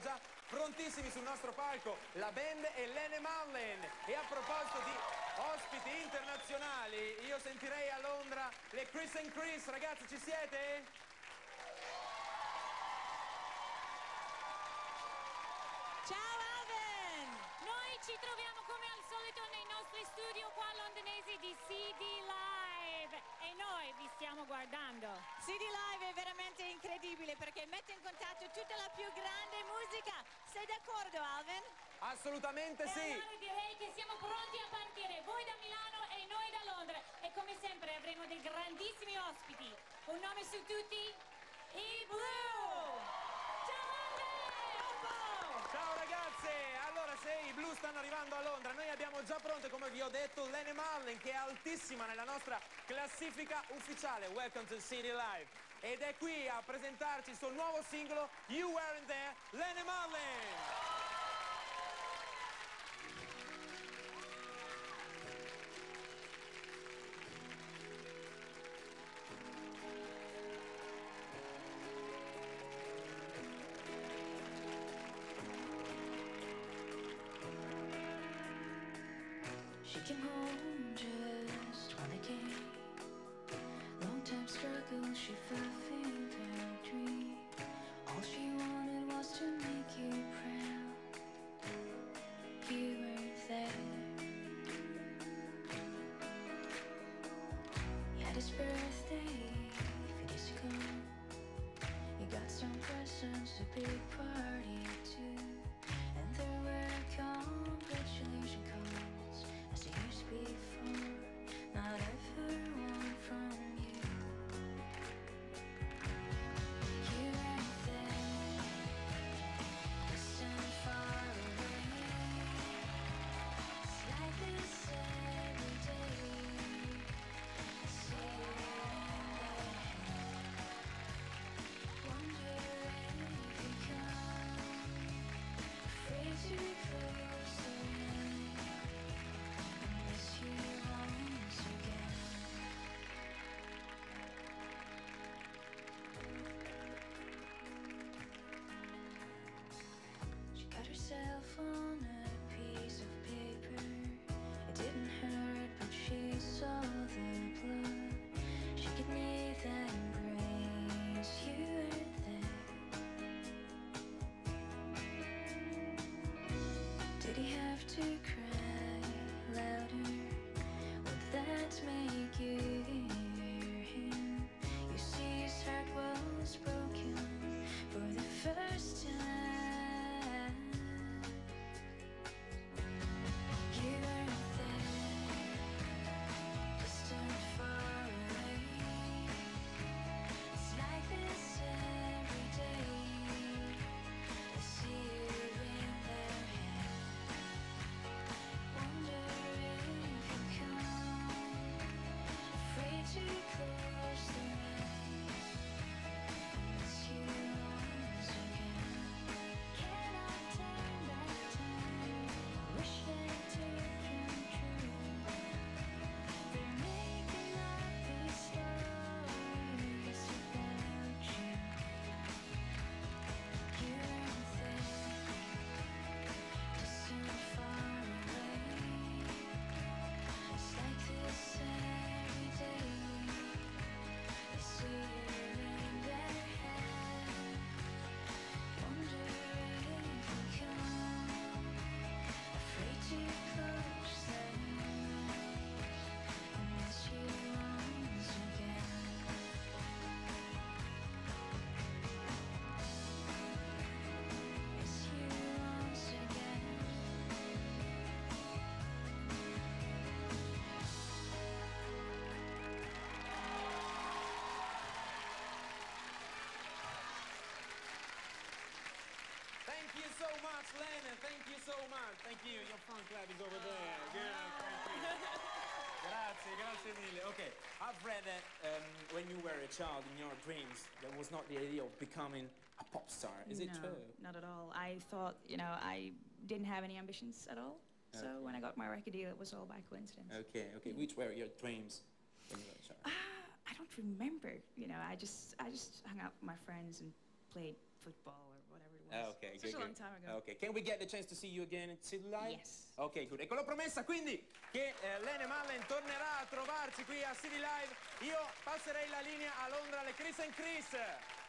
già prontissimi sul nostro palco la band e LENE MARLIN. E a proposito di ospiti internazionali, io sentirei a Londra le Chris and Chris. Ragazzi, ci siete? Ciao Alvin! Noi ci troviamo come al solito nei nostri studio qua londinesi di CD Live e noi vi stiamo guardando. CD Live è veramente incredibile perché mette in contatto tutta la più grande musica. Sei d'accordo, Alvin? Assolutamente sì! E allora direi che siamo pronti a partire, voi da Milano e noi da Londra. E come sempre avremo dei grandissimi ospiti. Un nome su tutti? I Blue! Ciao Alvin! Ciao ragazzi! Allora, se i blu stanno arrivando a Londra, noi abbiamo già pronte, come vi ho detto, LENE MARLIN, che è altissima nella nostra classifica ufficiale. Welcome to City Live. Ed è qui a presentarci il suo nuovo singolo, You Weren't There, LENE MARLIN! She came home just when I came. Long time struggle, she fulfilled her dream. All she wanted was to make you proud. You weren't there. You had his birthday a few days ago. You got some presents, a big party too. And there were congratulation cards as the years before. Not ever one from you. You weren't there, distant, far away. It's like this every day. I see you in there, wonder if you come. Afraid to be close to you. I miss you once again. She cut herself on a piece of paper. It didn't hurt, but she saw the blood. She could need that embrace. You weren't there. Did he have to cry louder? Would that make you hear him? You see, his heart was broken for the first time. You weren't there, distant, far away. It's like this every day. I see you in their hand. Wonder if you come. Afraid to close their eyes. I miss you once again. Cannot turn back time. Wish that it come true. They're making up these stories about you. You weren't there, distant, far away. It's like this every day. I see you in their head. Wonder if you come. Afraid to close their eyes. I miss you once again. Miss you once again. Thank you so much, LENE. Thank you so much. Thank you. Your fan club is over there. Yeah, thank you. Grazie, grazie mille. Okay, I've read that when you were a child in your dreams, there was not the idea of becoming a pop star. Is it true? Not at all. I thought, I didn't have any ambitions at all. So when I got my record deal, it was all by coincidence. Okay, okay. Which were your dreams when you were a child? I don't remember. I just hung out with my friends and played football or whatever it was. Okay, Such good, a long good. time ago. Okay, can we get the chance to see you again at City Live? Yes. Ok, good. E con la promessa quindi che Lene Marlin tornerà a trovarci qui a City Live, io passerei la linea a Londra alle Chris and Chris.